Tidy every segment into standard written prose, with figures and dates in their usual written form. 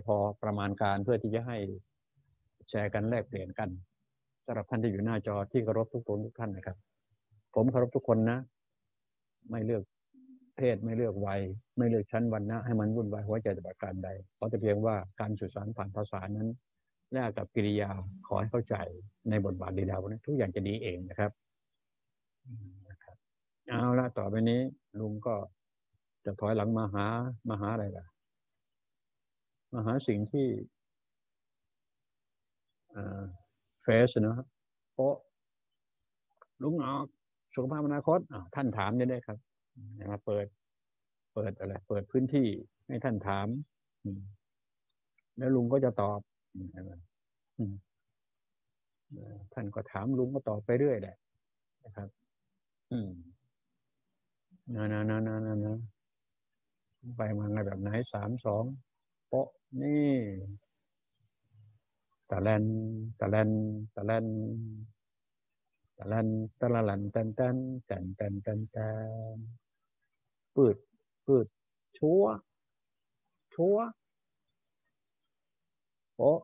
พอประมาณการเพื่อที่จะให้แชร์กันแลกเปลี่ยนกันสำหรับท่านที่อยู่หน้าจอที่เคารพทุกคนทุกท่านนะครับผมเคารพทุกคนนะไม่เลือกเพศไม่เลือกวัยไม่เลือกชั้นวรรณะให้มันวุ่นวายหัวใจแต่ประการใดขอแต่เพียงว่าการสื่อสารผ่านภาษานั้นแลกกับกิริยาขอให้เข้าใจในบทบาทดีดาวนั้นทุกอย่างจะดีเองนะครับเอาละต่อไปนี้ลุงก็จะถอยหลังมาหาอะไรล่ะมาหาสิ่งที่เฟสนะครับโป๊ะลุงออกสุขภาพอนาคตท่านถามได้ครับมาเปิดอะไรเปิดพื้นที่ให้ท่านถามแล้วลุงก็จะตอบท่านก็ถามลุงก็ตอบไปเรื่อยแหละนะครับนะไปมาไงแบบไหน3-2โป๊ะนี่ตะแลนตะแลนตะแลนตะแลนตะละลันแตนแตนแตนแตนแตนแตนปืดปืดชัวชัวโป๊ะ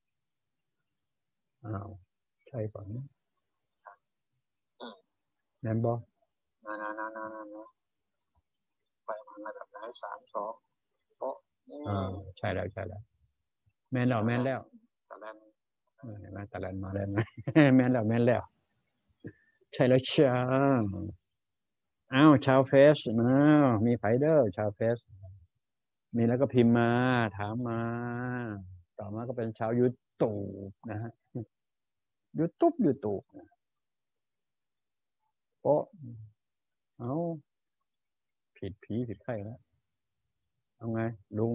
อ้าวใช่ป่ะแมนบอนะไปมาแบบไหน3-2โป๊ะใช่แล้วแมนแล้วตะแลนมาตะแลนมาแล้วนะแมนแล้วใช่แล้วจ้าอ้าวชาวเฟสนะมีไฟเดอร์ชาวเฟสมีแล้วก็พิมพ์มาถามมาต่อมาก็เป็นชาวยูทูบนะฮะยูทูบโอ้เอาผิดผีผิดไข้แล้วเอาไงลุง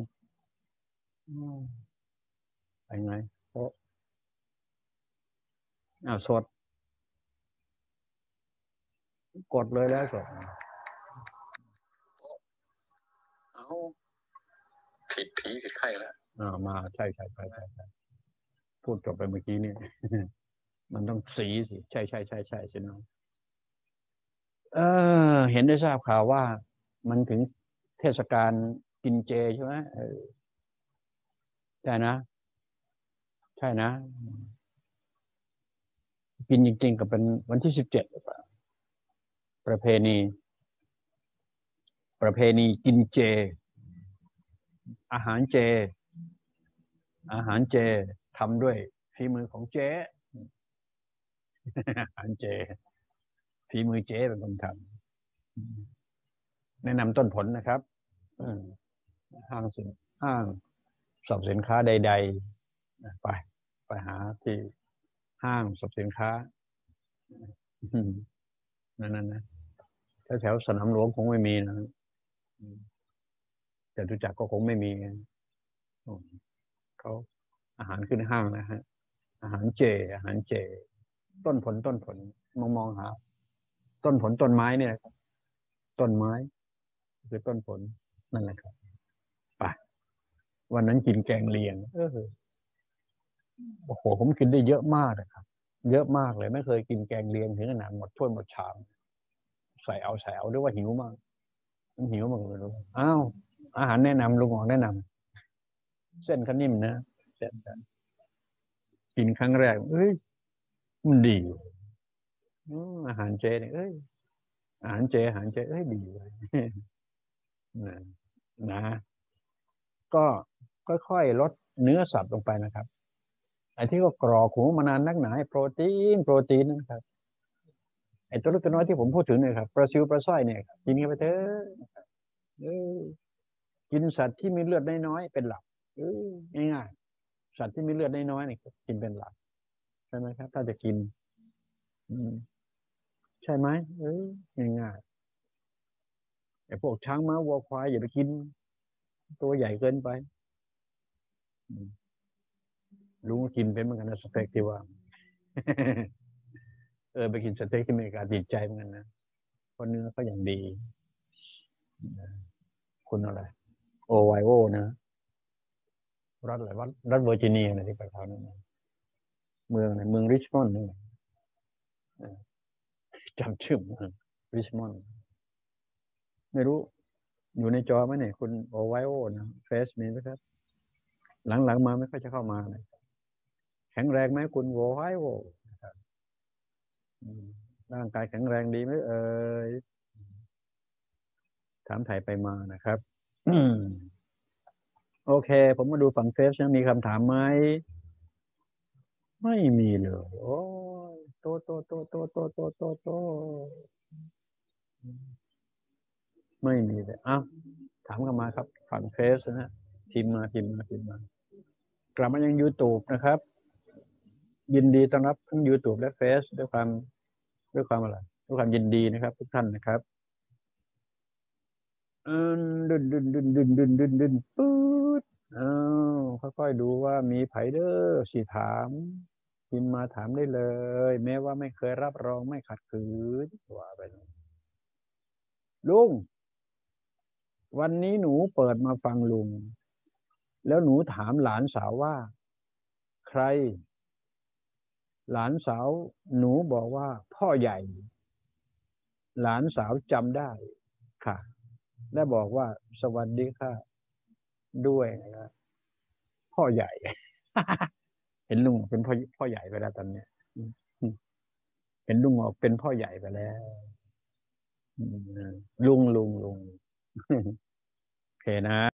ไปไงโอ้สดกดเลยแล้วสดเอาผิดผีผิดไข้แล้วมาใช่พูดจบไปเมื่อกี้นี่ มันต้องสีสิใช่สิน้องเห็นได้ทราบข่าวว่ามันถึงเทศกาลกินเจใช่ไหมใช่นะกินจริงๆกับเป็นวันที่17ประเพณีกินเจอาหารเจทำด้วยฝีมือของเจ๊อาหารเจฝีมือเจ๊เป็นคนทำแนะนำต้นผลนะครับห้างสินห้างสรรพสินค้าใดๆไปหาที่ห้างสรรพสินค้านั่นนะแถวสนามหลวงคงไม่มีนะแต่รู้จักก็คงไม่มีเขาอาหารขึ้นห้างนะฮะอาหารเจต้นผลมองหาต้นผลต้นไม้เนี่ยต้นไม้คือต้นผลนั่นแหละครับไปวันนั้นกินแกงเลียงโอ้โหผมกินได้เยอะมากนะครับเยอะมากเลยไม่เคยกินแกงเลียงถึงขนาดหมดถ้วยหมดชามใส่เอาด้วยว่าหิวมากหิวมากเลยอ้าวอาหารแนะนำลุงหมอแนะนำเส้นขนิ่มนะเส้นกินครั้งแรกมันดีอาหารเจเนี่ยอาหารเจดีเลยนะก็ค่อยๆลดเนื้อสัตว์ลงไปนะครับไอ้ที่ก็กรอกหูมานานนักหนาโปรตีนนะครับไอ้ตัวเล็กตัวน้อยที่ผมพูดถึงเนี่ยครับปลาซิวปลาสร้อยเนี่ยกินกันไปเถอะกินสัตว์ที่มีเลือดน้อยๆเป็นหลักง่ายๆสัตว์ที่มีเลือดน้อยๆเนี่ยกินเป็นหลักใช่ไหมครับถ้าจะกินใช่ไหมง่ายๆไอ้พวกช้างม้าวัวควายอย่าไปกินตัวใหญ่เกินไปลุงก็กินเป็นเหมือนกันนะสเต็กที่ว่าไปกินสเต็กที่อเมริกาติดใจเหมือนกันนะเพราะเนื้อก็อย่างดีคุณอะไรโอไวโอนะรัฐอะไรรัฐเวอร์จิเนียนะที่ไปเขานั้นเมืองริชมอนด์นี่จำชื่อเมืองริชมอนด์ไม่รู้อยู่ในจอไหมเนี่ยคุณโอไวโอนะเฟซมีไหมครับหลังๆมาไม่ค่อยจะเข้ามาเลยแข็งแรงไหมคุณโว้ยโว้ร่างกายแข็งแรงดีไหมเอ่ยถามไทยไปมานะครับโอเคผมมาดูฝั่งเฟซนะมีคำถามไหมไม่มีเลยโอ้โตไม่มีเลยอ้าวถามกันมาครับฝั่งเฟซนะฮะพิมพ์มากลับมายัง YouTube นะครับยินดีต้อนรับทั้ง YouTube และเฟซด้วยความอะไรด้วยความยินดีนะครับทุกท่านนะครับอืมดึนปื๊ดอ้าวค่อยๆดูว่ามีไผเดอร์สิถามพิมพ์มาถามได้เลยแม้ว่าไม่เคยรับรองไม่ขัดขืนว่าไปลุงวันนี้หนูเปิดมาฟังลุงแล้วหนูถามหลานสาวว่าใครหลานสาวหนูบอกว่าพ่อใหญ่หลานสาวจำได้ค่ะและบอกว่าสวัสดีค่ะด้วยนะพ่อใหญ่ เห็นลุงเป็นพ่อใหญ่ไปแล้วตอนเนี้ยเห็นลุงออกเป็นพ่อใหญ่ไปแล้วลุงโอเคนะ